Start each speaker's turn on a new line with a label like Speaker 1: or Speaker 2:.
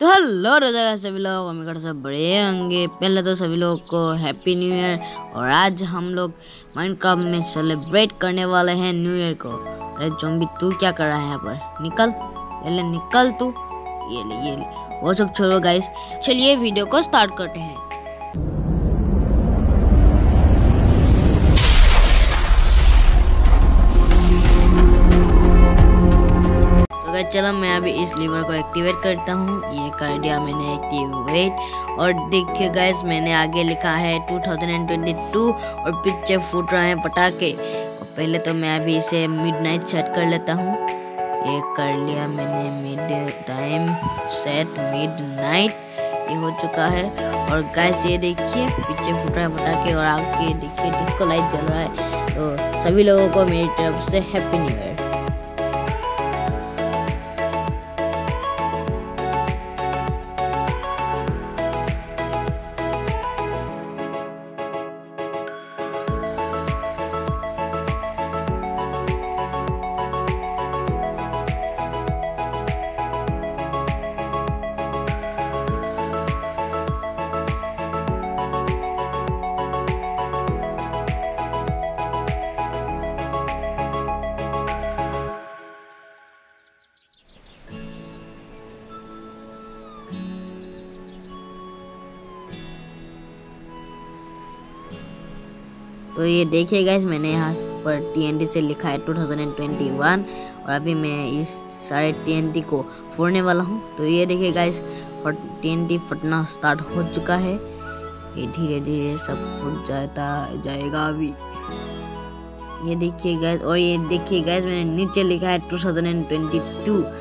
Speaker 1: Hello रोजा सभी लोग उम्मीद करते सब बड़े होंगे। पहले तो सभी लोगों को हैप्पी न्यू ईयर। और आज हम लोग माइनक्राफ्ट में सेलिब्रेट करने वाले हैं न्यू ईयर को। अरे ज़ॉम्बी तू क्या कर रहा है यहाँ पर? निकल पहले निकल तू। ये ले वो सब छोड़ो गाइस, चलिए वीडियो को स्टार्ट करते हैं। चलो मैं अभी इस लीवर को एक्टिवेट करता हूँ। ये कर दिया मैंने एक्टिवेट। और देखिए गाइस, मैंने आगे लिखा है 2022 और पीछे फूट रहे हैं पटाखे। और पहले तो मैं अभी इसे मिडनाइट सेट कर लेता हूँ। ये कर लिया मैंने, मिड टाइम सेट मिडनाइट, ये हो चुका है। और गाइस ये देखिए पीछे फूट रहे हैं पटाखे और आगे देखिए डिस्को लाइट जल रहा है। तो सभी लोगों को मेरी तरफ से हैप्पी न्यू ईयर। तो ये देखिए गाइस, मैंने यहाँ पर TNT से लिखा है 2021 और अभी मैं इस सारे TNT को फोड़ने वाला हूँ। तो ये देखिए गाइस, TNT फटना स्टार्ट हो चुका है। ये धीरे धीरे सब फूट जाएगा अभी। ये देखिए गाइस, और ये देखिए गाइस, मैंने नीचे लिखा है 2022